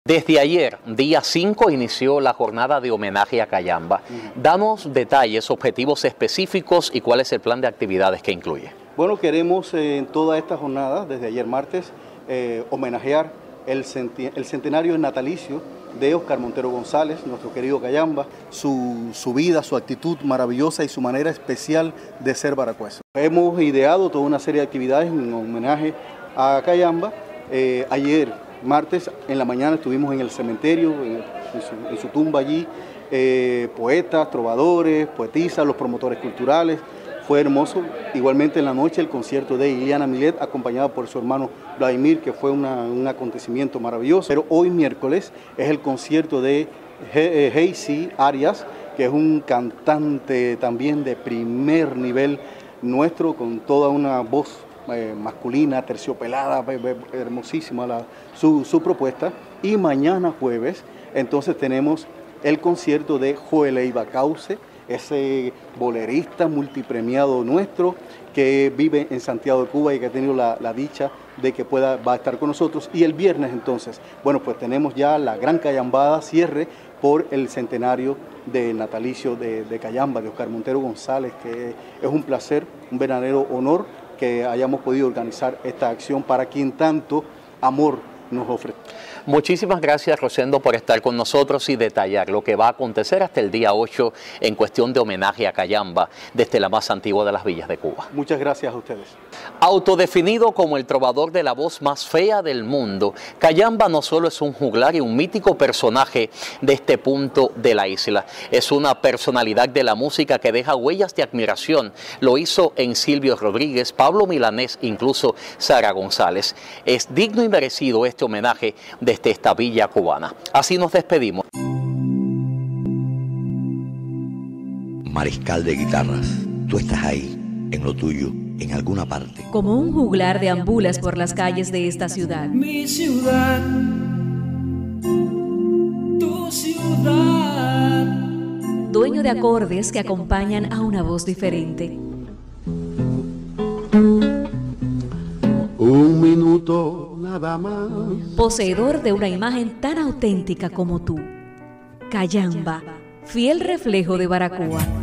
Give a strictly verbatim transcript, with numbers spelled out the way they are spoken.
Desde ayer, día cinco, inició la jornada de homenaje a Cayamba. Danos detalles, objetivos específicos y cuál es el plan de actividades que incluye. Bueno, queremos eh, en toda esta jornada, desde ayer martes, eh, homenajear el, el centenario natalicio de Oscar Montero González, nuestro querido Cayamba, su, su vida, su actitud maravillosa y su manera especial de ser baracuezo. Hemos ideado toda una serie de actividades en homenaje a Cayamba. Eh, ayer, martes, en la mañana estuvimos en el cementerio, en, en, su, en su tumba allí, eh, poetas, trovadores, poetisas, los promotores culturales. Fue hermoso. Igualmente en la noche el concierto de Iliana Milet, acompañada por su hermano Vladimir, que fue una, un acontecimiento maravilloso. Pero hoy miércoles es el concierto de Heisy Arias, que es un cantante también de primer nivel nuestro, con toda una voz Eh, masculina, terciopelada, hermosísima la, su, su propuesta. Y mañana jueves, entonces tenemos el concierto de Joel Eiva Cauce, ese bolerista multipremiado nuestro que vive en Santiago de Cuba y que ha tenido la, la dicha de que pueda, va a estar con nosotros. Y el viernes entonces, bueno, pues tenemos ya la gran cayambada, cierre por el centenario de natalicio de, de Cayamba, de Oscar Montero González, que es un placer, un verdadero honor que hayamos podido organizar esta acción para quien tanto amor nos ofrece. Muchísimas gracias, Rosendo, por estar con nosotros y detallar lo que va a acontecer hasta el día ocho en cuestión de homenaje a Cayamba desde la más antigua de las villas de Cuba. Muchas gracias a ustedes. Autodefinido como el trovador de la voz más fea del mundo, Cayamba no solo es un juglar y un mítico personaje de este punto de la isla, es una personalidad de la música que deja huellas de admiración. Lo hizo en Silvio Rodríguez, Pablo Milanés, incluso Sara González. Es digno y merecido este homenaje desde esta villa cubana. Así nos despedimos. Mariscal de guitarras, tú estás ahí, en lo tuyo, en alguna parte. Como un juglar deambulas por las calles de esta ciudad. Mi ciudad, tu ciudad. Dueño de acordes que acompañan a una voz diferente. Un minuto nada más. Poseedor de una imagen tan auténtica como tú. Cayamba, fiel reflejo de Baracoa.